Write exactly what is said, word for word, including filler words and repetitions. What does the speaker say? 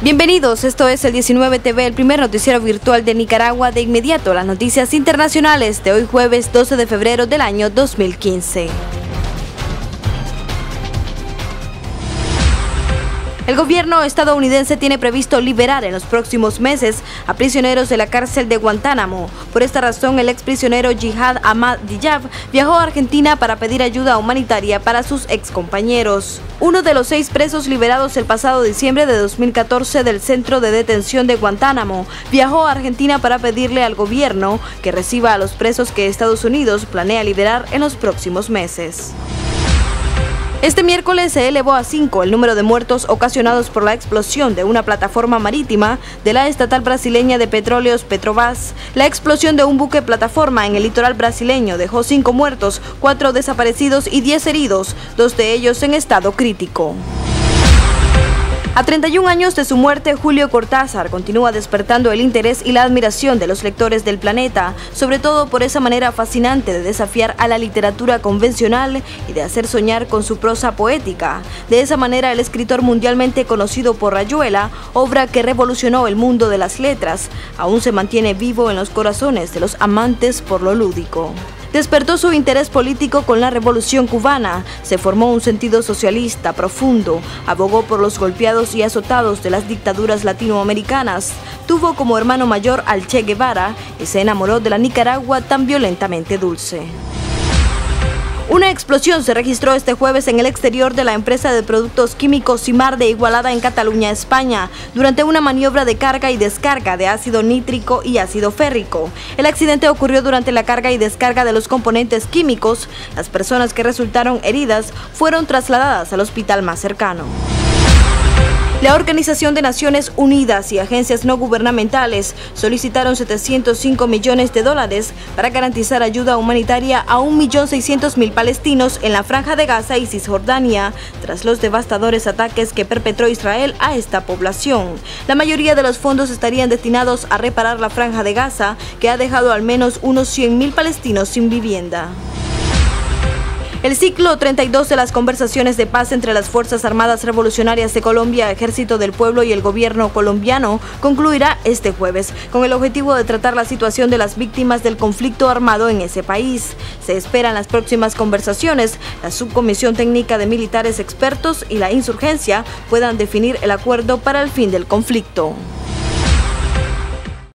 Bienvenidos, esto es el diecinueve T V, el primer noticiero virtual de Nicaragua. De inmediato, las noticias internacionales de hoy jueves doce de febrero del año dos mil quince. El gobierno estadounidense tiene previsto liberar en los próximos meses a prisioneros de la cárcel de Guantánamo. Por esta razón, el exprisionero Jihad Ahmad Diyab viajó a Argentina para pedir ayuda humanitaria para sus excompañeros. Uno de los seis presos liberados el pasado diciembre de dos mil catorce del centro de detención de Guantánamo viajó a Argentina para pedirle al gobierno que reciba a los presos que Estados Unidos planea liberar en los próximos meses. Este miércoles se elevó a cinco el número de muertos ocasionados por la explosión de una plataforma marítima de la estatal brasileña de petróleos Petrobras. La explosión de un buque plataforma en el litoral brasileño dejó cinco muertos, cuatro desaparecidos y diez heridos, dos de ellos en estado crítico. A treinta y un años de su muerte, Julio Cortázar continúa despertando el interés y la admiración de los lectores del planeta, sobre todo por esa manera fascinante de desafiar a la literatura convencional y de hacer soñar con su prosa poética. De esa manera, el escritor mundialmente conocido por Rayuela, obra que revolucionó el mundo de las letras, aún se mantiene vivo en los corazones de los amantes por lo lúdico. Despertó su interés político con la Revolución Cubana, se formó un sentido socialista profundo, abogó por los golpeados y azotados de las dictaduras latinoamericanas, tuvo como hermano mayor al Che Guevara y se enamoró de la Nicaragua tan violentamente dulce. Una explosión se registró este jueves en el exterior de la empresa de productos químicos Simar de Igualada en Cataluña, España, durante una maniobra de carga y descarga de ácido nítrico y ácido férrico. El accidente ocurrió durante la carga y descarga de los componentes químicos. Las personas que resultaron heridas fueron trasladadas al hospital más cercano. La Organización de Naciones Unidas y agencias no gubernamentales solicitaron setecientos cinco millones de dólares para garantizar ayuda humanitaria a un millón seiscientos mil palestinos en la Franja de Gaza y Cisjordania, tras los devastadores ataques que perpetró Israel a esta población. La mayoría de los fondos estarían destinados a reparar la Franja de Gaza, que ha dejado al menos unos cien mil palestinos sin vivienda. El ciclo treinta y dos de las conversaciones de paz entre las Fuerzas Armadas Revolucionarias de Colombia, Ejército del Pueblo y el gobierno colombiano concluirá este jueves, con el objetivo de tratar la situación de las víctimas del conflicto armado en ese país. Se esperan las próximas conversaciones, la Subcomisión Técnica de Militares Expertos y la Insurgencia puedan definir el acuerdo para el fin del conflicto.